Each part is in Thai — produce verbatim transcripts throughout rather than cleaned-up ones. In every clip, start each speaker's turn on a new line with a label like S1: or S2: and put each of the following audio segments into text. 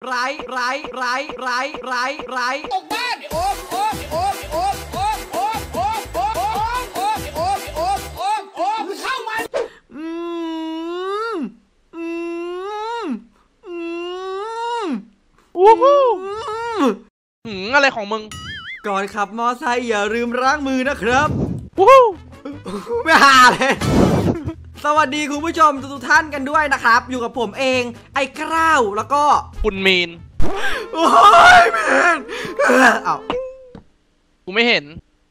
S1: ไรไรไรไรไรไร
S2: ตกบ้านโอ๊บโอ๊บโอ๊บโอ๊บโอ๊บโอ๊บโอ๊บโอ๊บโอ๊บโอ๊บโอ๊บโอ๊บโอ๊บโอ๊บเข้ามา
S1: อืมอืมอืม
S3: วู้ฮู้หืมอะไรของมึง
S1: ก่อนขับมอไซค์อย่าลืมล้างมือนะครับ
S3: วู้ฮู้
S1: ไม่หาเลยสวัสดีคุณผู้ชมทุกท่านกันด้วยนะครับอยู่กับผมเองไอ้กล้าวแล้วก็
S3: คุณมีน
S1: โอ้ยมีนเอ้า
S3: กูไม่เห็น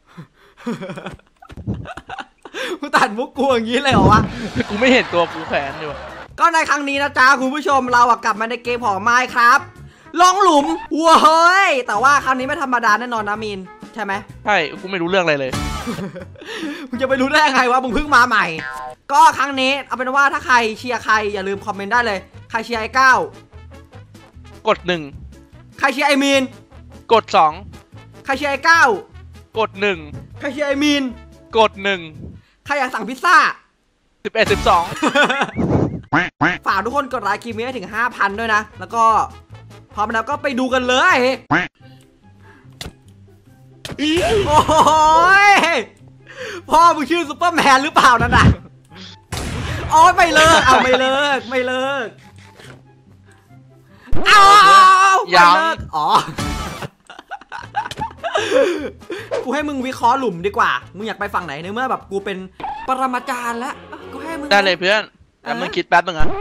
S1: กูตัดมุกกูอย่างนี้เลยเหรอวะ
S3: กูไม่เห็นตัวกูแขวนอยู่
S1: ก็ในครั้งนี้นะจ๊ะคุณผู้ชมเรากลับมาในเกมของไมค์ครับลองหลุมว้าเฮ้ยแต่ว่าครั้งนี้ไม่ธรรมดาแน่นอนนะมีนใช่ไหม
S3: ใช่กูไม่รู้เรื่องอะไรเลย
S1: มึงจะไปรู้ได้ไงวะมึงเพิ่งมาใหม่ก็ครั้งนี้เอาเป็นว่าถ้าใครเชียร์ใครอย่าลืมคอมเมนต์ได้เลยใครเชียร์ไอ้ก้าว
S3: กดหนึ่ง
S1: ใครเชียร์ไอ้มีน
S3: กดสอง
S1: ใครเชียร์ไอ้ก้าว
S3: กดหนึ่ง
S1: ใครเชียร์ไอ้มีน
S3: กดหนึ่ง
S1: ใครอยากสั่งพิซซ่า
S3: สิบเอ็ดสิบสอง
S1: ฝากทุกคนกดไลค์คลิปนี้ให้ถึง ห้าพัน ด้วยนะแล้วก็พร้อมแล้วก็ไปดูกันเลยโอ้ยพ่อมึงชื่อซุปเปอร์แมนหรือเปล่านั่นน่ะอ๋อไม่เลิกเอาไม่เลิกไม่เลิกเอาไม่เลิกอ๋อกูให้มึงวิเคราะห์หลุมดีกว่ามึงอยากไปฝั่งไหนในเมื่อแบบกูเป็นปรมาจารย์แล้วกูให้มึง
S3: ได้เลยเพื่อนแต่มึงคิดแป๊บนึงอ่ะ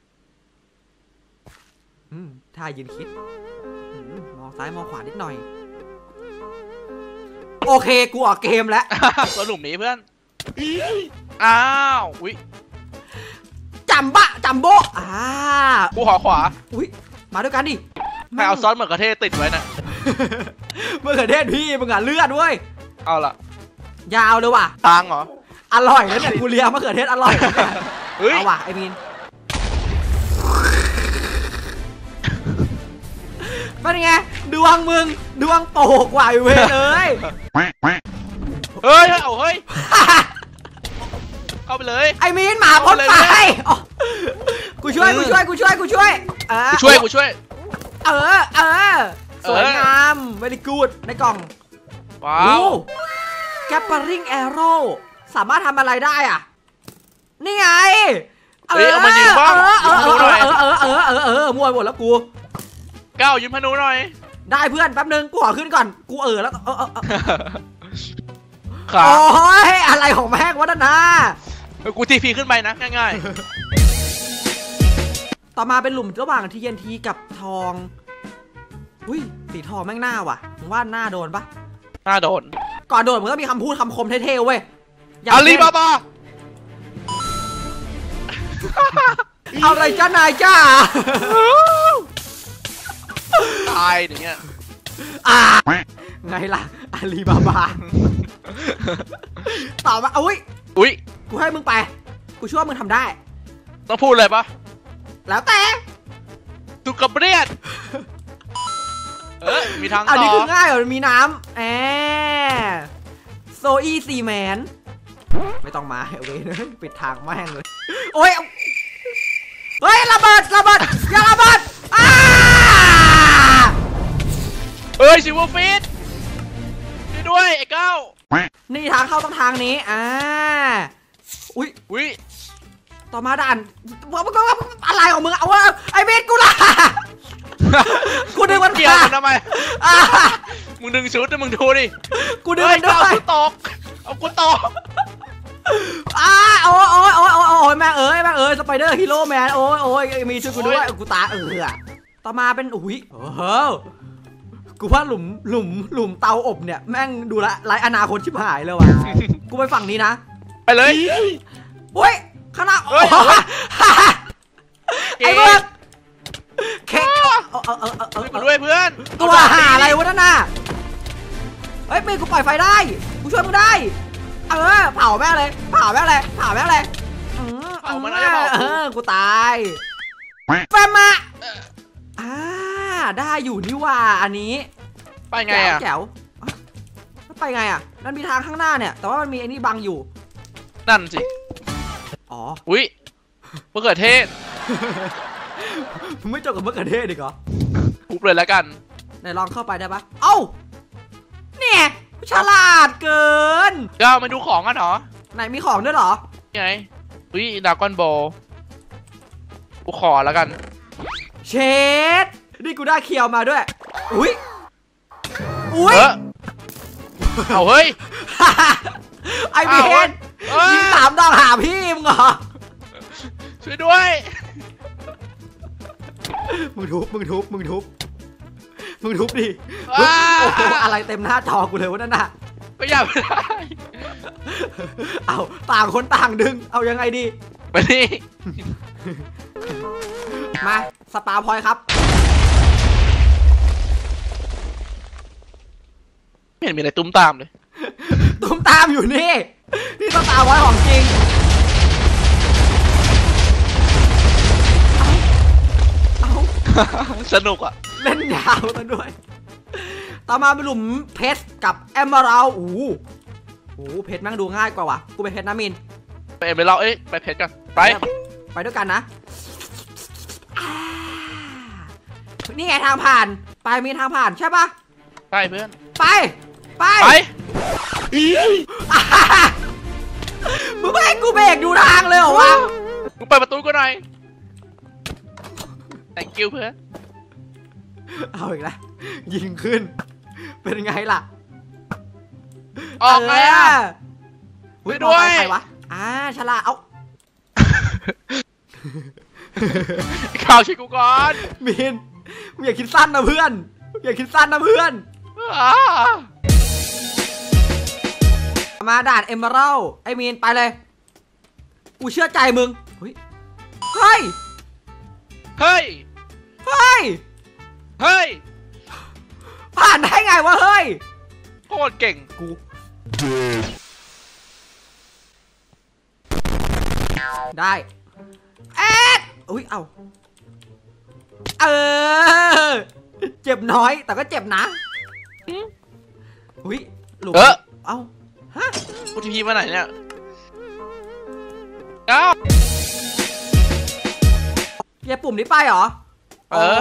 S1: ถ้ายืนคิดมองซ้ายมองขวานิดหน่อยโอเคกูออกเกมแล้ว
S3: ตัวหลุมนี้เพื่อนอ้าวอุ้ย
S1: จัมบะจัมโบอ่า
S3: กูขอขวา
S1: อุ้ยมาด้วยกันดิ
S3: ใครเอาซอสมะเขือเทศติดไว้นะ
S1: มะเขือเทศพี่มึงอ่ะเลือดด้วย
S3: เอาละ
S1: ยาวเลยว่ะ
S3: ทางเหรอ
S1: อร่อยแล้วเนี่ยกูเลียมะเขือเทศอร่อยเอาว่ะไอ้มีนเป็นไงดวงมึงดวงโปกไหวเว้ยเอ้ย
S3: เฮ้ยเฮ้ยเอาเฮ้ยเข้าไปเลย
S1: ไอ้มีนหมาพ่นไฟกูช่วยกูช่วยกูช่วยกูช่วย
S3: กูช่วยกูช่วย
S1: เออเออสวยงามเวลี่กูดในกล่อง
S3: ว้าว
S1: แกปเปอริงแอโร่สามารถทำอะไรได้อ่ะนี่ไง
S3: เออเอามายิงบ้าง
S1: เออเออเออเออเออเออเออมัวหมดแล้วกู
S3: ก้าวยืมพนุหน่อย
S1: ได้เพื่อนแป๊บนึงกูขอขึ้นก่อนกูเออแล้วเออเออ
S3: โ
S1: อ้ยอะไรของแม่งวะนั่นนะ
S3: กูทีพีขึ้นไปนะง่าย
S1: ๆต่อมาเป็นหลุมระหว่างทีเอ็นทีกับทองอุ้ยสีทองแม่งหน้าว่ะมึงว่าหน้าโดนปะ
S3: หน้าโดน
S1: ก่อนโดนมึงก็มีคำพูดคำคมเท่ๆเว้ย
S3: อาลีบาบา
S1: เอาอะไรจ้านายจ้า
S3: ตายอย่างเงี้ย
S1: อ่าไงล่ะอาลีบาบาต่อมาอุ้ย
S3: อุ้ย
S1: กูให้มึงไปกูช่วยมึงทำได้
S3: ต้องพูดเลยปะ
S1: แล้วแต่
S3: ตุกกระเบียดเออมีทางต่อ
S1: อันนี้คือง่ายเหรอมีน้ำแอโซอีซีแมนไม่ต้องมาโอเคนะปิดทางแม่งเลยโอ้ยเฮ้ยระเบิดระเบิดอย่าระเบิดอ้า
S3: เฮ้ยซิวฟิตด้วยไอ้เก้า
S1: นี่ทางเข้าต้องทางนี้อ่าอุ้ย
S3: อุ้ย
S1: ต่อมาด่านอะไรของมึงเอาว่าไอ้เบสกูล่ะกูดึงมัน
S3: เกี่ยวมันทำไมมึงดึงชุดนะมึงดูดิ
S1: กูดึงมันด้วย
S3: กูตกเอากูตก
S1: อ้าโอ้ยโอ้ยโอ้ยโอ้ยแม่เอ๋ยแม่เอ๋ยสไปเดอร์ฮีโร่แมนโอ้ยโอ้ยมีชุดกูด้วยกูตาเออต่อมาเป็นอุ้ยโอ้โหกูว่าหลุมหลุมหลุมเตาอบเนี่ยแม่งดูละไร้อนาคตชิบหายเลยว่ะกูไปฝั่งนี้นะ
S3: ไปเลย
S1: โอ้ยข้างหน้าไอ้เบิร์ดเค้กเออเออเออเออ
S3: มาด้วยเพื่อน
S1: ตัวหาอะไรวะนั่นน่ะเฮ้ยปีกูปล่อยไฟได้กูช่วยมึงได้เออเผาแม่เลยเผาแม่เลยเผาแม่เลย
S3: เผามันแล้วเผา
S1: เออกูตายแฟมมาอ่าได้อยู่นี่ว่าอันนี้
S3: ไปไงอ่ะ
S1: แจ๋วไปไงอ่ะนั่นมีทางข้างหน้าเนี่ยแต่ว่ามันมีไอ้นี่บังอยู่
S3: นั่นสิ
S1: อ๋อ
S3: อุ้ยมะเขือเทศ
S1: มึงไม่จบกับมะเขือเทศดิเหรอ
S3: ทุบเลยแล้วกัน
S1: ไหนลองเข้าไปได้ปะเอ้าเนี่ยฉลาดเกิน
S3: ก็มาดูของกันเหรอ
S1: ไหนมีของด้วยเหรอ
S3: ไงอุ้ยดากอนโบกูขอแล้วกัน
S1: เชดนี่กูได้เคียวมาด้วย อุ้ยอุ้ย
S3: เออเอาเฮ้ย
S1: ไอเบน
S3: เอ้ย
S1: ยิงสามดอกหาพี่มึงเหรอ
S3: ช่วยด้วย
S1: มึงทุบมึงทุบมึงทุบมึงทุบดิ
S3: ว้า
S1: โอ้โหอะไรเต็มหน้าจอกูเลยวะนั่นน่ะ
S3: ก็อย่าไปได้
S1: เอาต่างคนต่างดึงเอายังไงดี
S3: ไปนี่
S1: มาสตาร์พอยต์ครับ
S3: ไม่เห็นมีอะไรตุ้มตามเลย
S1: ตุ้มตามอยู่นี่นี่สตาร์พอยต์ของจริงเอาเอา
S3: สนุกอ่ะ
S1: เล่นยาวซะด้วย ต่อมาเป็นหลุมเพชรกับแอมเบอรัลด์โอ้โหโอ้โหเพชรแม่งดูง่ายกว่าว่ะกูไปเพชรนะมิน
S3: ไปเอ็มไปเราเอ้ยไปเพชรกันไป
S1: ไปด้วยกันนะอ่านี่ไงทางผ่านไปมีทางผ่านใช่ปะ
S3: ใช่เพื่อน
S1: ไปไป
S3: ไป
S1: อ่ามึงไม่ให้กูเบรกดูทางเลยเหรอวะ
S3: มึงเปิดประตูกูหน่อย thank you เพื่อน
S1: เอาอีกแล้วยิงขึ้น เป็นไงล่ะ
S3: ออกไงอ่ะ
S1: เฮ้ย
S3: ไปด้วย
S1: มอเตอร์ไซค์ใครวะอ่าฉลาดเอา
S3: ข่าวช่วยกูก่อน
S1: มินมึงอย่าคิดสั้นนะเพื่อนอย่าคิดสั้นนะเพื่อน
S3: อ่า
S1: มาด่านเอมเบอรัลด์ไอ้มีนไปเลยกูเชื่อใจมึงเฮ้ยเฮ้ย
S3: เฮ้ย
S1: เฮ้ย
S3: เฮ้ย
S1: ผ่านได้ไงวะเฮ้ย
S3: โคตรเก่ง
S1: กูได้เอ็ดอุ้ยเอาเออเจ็บน้อยแต่ก็เจ็บนะอุ้ยหลุม
S3: เออ
S1: เอาฮะ
S3: โอทีพีมาไหนเนี่ยเอ้า
S1: เหยียบปุ่มนี้ไปเหรอ
S3: เออ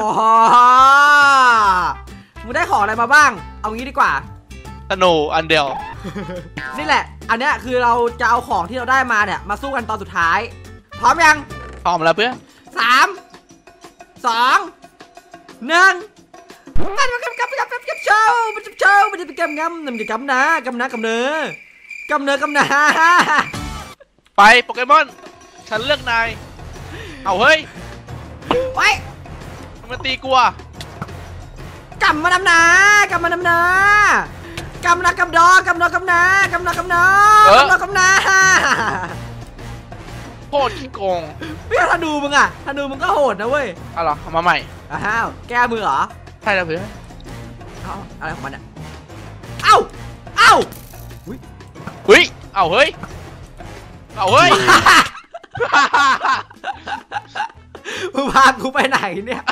S1: มึงได้ของอะไรมาบ้าง เอางี้ดีกว่า
S3: สโนว์อันเดียว
S1: นี่แหละ อันเนี้ยคือเราจะเอาของที่เราได้มาเนี่ยมาสู้กันตอนสุดท้าย พร้อมยัง
S3: พร้อมแล้วเพื่อน
S1: สามสองหนึ่งมันมันกำกำกำกำกำโชว์มันจะโชว์มันจะเป็นกำงำมันจะกำนะกำนะกำเนอกำเนอกำนะ
S3: ไปโปเกมอน ฉันเลือกนาย เอาเฮ้ย
S1: ไว้
S3: มึงมาตีกูอ่ะ
S1: กำมานำนากำมานำนากำนะกำดอกำดอกำนากำนะกำนอกำดอกำนา
S3: โคตรขี้โกง
S1: ไม่ถ้าดูมึงอะถ้าดูมึงก็โหดนะเว้ย
S3: เอาเหรอเอามาใหม่
S1: อ้าวแก้มือเหรอ
S3: ใช่แล้วเพื่อน
S1: เอ้าอะไรของมันอะเอ้าเอ้า
S3: เฮ้ย เอาเฮ้ย เอาเฮ้ย
S1: มึงพากูไปไหนเนี่ย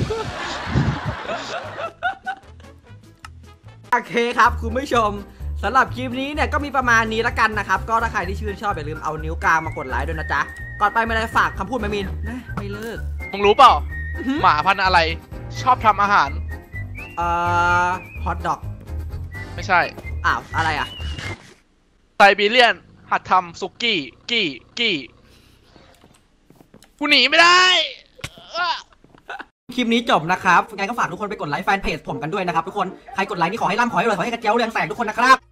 S1: โอเคครับคุณผู้ชมสำหรับคลิปนี้เนี่ยก็มีประมาณนี้ละกันนะครับก็ถ้าใครที่ชื่นชอบอย่าลืมเอานิ้วกลางมากดไลค์ด้วยนะจ๊ะก่อนไปไม่ได้ฝากคำพูดแมมินนะไม่เลิก
S3: มึงรู้เปล่า
S1: อื้อหือ
S3: หมาพันธุ์อะไร ชอบทำอาหาร
S1: เอ่อฮอทดอก
S3: ไม่ใช่
S1: อ้าวอะไรอ่ะ
S3: ไซบีเรียน หัดทำซุกี้ กี้ กี้ กูหนีไม่ได้อ่ะ
S1: คลิปนี้จบนะครับยังไงก็ฝากทุกคนไปกดไลค์แฟนเพจผมกันด้วยนะครับทุกคนใครกดไลค์นี่ขอให้ร่ำขอให้รวยขอให้กระเจียวเรืองแสงทุกคนนะครับ